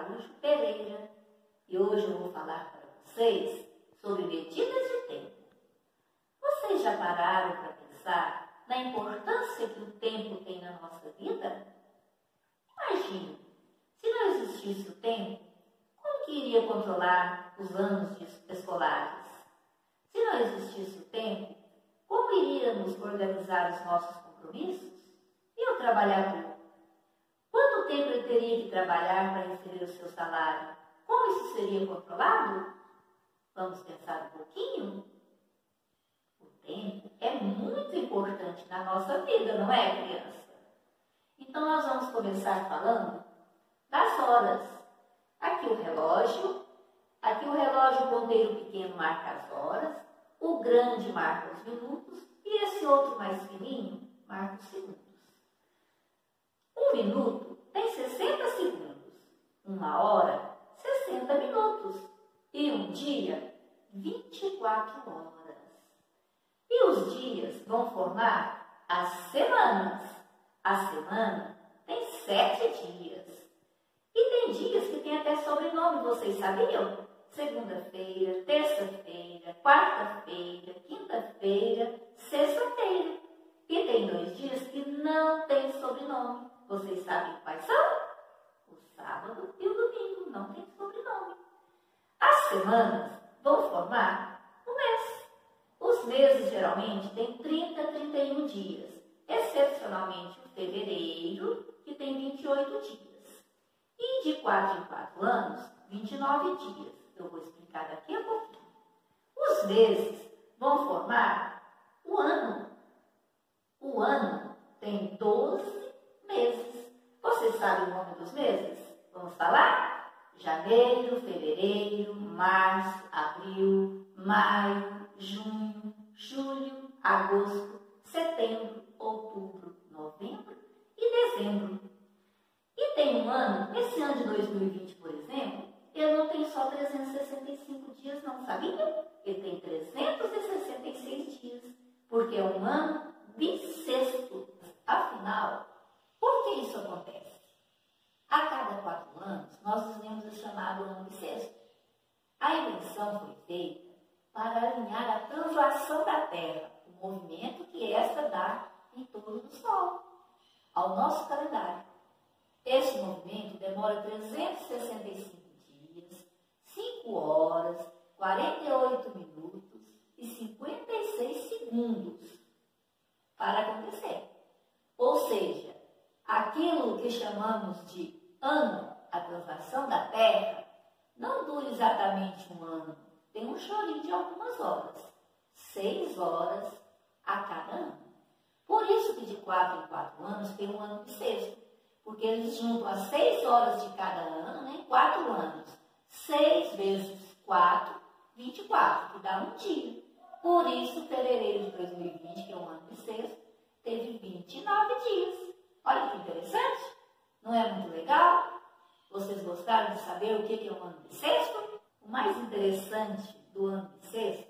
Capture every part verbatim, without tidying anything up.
Araújo Pereira e hoje eu vou falar para vocês sobre medidas de tempo. Vocês já pararam para pensar na importância que o tempo tem na nossa vida? Imagine, se não existisse o tempo, como que iria controlar os anos escolares? Se não existisse o tempo, como iríamos organizar os nossos compromissos? E o trabalhador? Quanto tempo ele teria que trabalhar para receber o seu salário? Como isso seria controlado? Vamos pensar um pouquinho? O tempo é muito importante na nossa vida, não é, criança? Então, nós vamos começar falando das horas. Aqui o relógio, aqui o relógio, o ponteiro pequeno marca as horas, o grande marca os minutos e esse outro mais fininho marca os segundos. Um minuto tem sessenta segundos, uma hora, sessenta minutos e um dia, vinte e quatro horas. E os dias vão formar as semanas. A semana tem sete dias. E tem dias que tem até sobrenome, vocês sabiam? Segunda-feira, terça-feira, quarta-feira, quinta-feira, sexta-feira. E tem dois dias que não tem sobrenome. Vocês sabem quais são? O sábado e o domingo não tem sobrenome. As semanas vão formar o mês. Os meses geralmente têm trinta, trinta e um dias. Excepcionalmente o fevereiro, que tem vinte e oito dias. E de quatro em quatro anos, vinte e nove dias. Eu vou explicar daqui a pouquinho. Os meses vão formar o ano. O ano tem doze meses. Vocês sabem o nome dos meses? Vamos falar? Janeiro, fevereiro, março, abril, maio, junho, julho, agosto, setembro, outubro, novembro e dezembro. E tem um ano, esse ano de dois mil e vinte, por exemplo, ele não tem só trezentos e sessenta e cinco dias, não sabiam? Ele tem trezentos e sessenta e seis dias, porque é um ano bissexto. Afinal, por que isso acontece? A cada quatro anos, nós vivemos o chamado ano bissexto. A invenção foi feita para alinhar a translação da Terra, o movimento que esta dá em torno do Sol, ao nosso calendário. Esse movimento demora trezentos e sessenta e cinco dias, cinco horas, quarenta e oito minutos e cinquenta e seis segundos para acontecer. Ou seja, aquilo que chamamos de ano, a translação da Terra, não dura exatamente um ano, tem um chorinho de algumas horas, seis horas a cada ano. Por isso que de quatro em quatro anos tem um ano bissexto, porque eles juntam as seis horas de cada ano em quatro anos. seis vezes quatro, vinte e quatro, que dá um dia. Por isso, fevereiro de dois mil e vinte, que é um ano bissexto, teve vinte e nove dias. Olha que interessante. Não é muito legal? Vocês gostaram de saber o que é um ano bissexto? O mais interessante do ano bissexto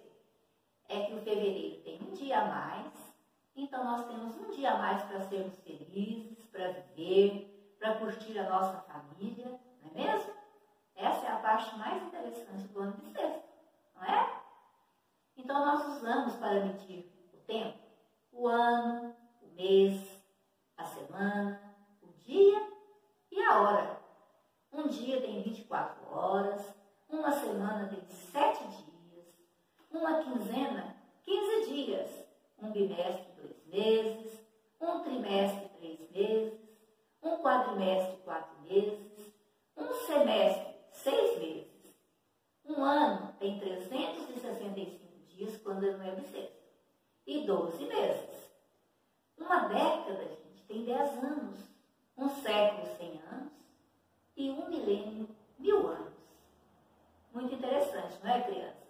é que o fevereiro tem um dia a mais, então nós temos um dia a mais para sermos felizes, para viver, para curtir a nossa família, não é mesmo? Essa é a parte mais interessante do ano bissexto, não é? Então nós usamos para medir o tempo, o ano, o mês, a semana, o dia e a hora. Um dia tem vinte e quatro horas, uma semana tem sete dias, uma quinzena, quinze dias, um bimestre, dois meses, um trimestre, três meses, um quadrimestre, quatro meses, um semestre, seis meses. Um ano tem trezentos e sessenta e cinco dias quando ele não é bissexto, e doze meses. Uma década, gente, tem dez anos, um século, cem anos, e um milênio, mil anos. Muito interessante, não é, criança?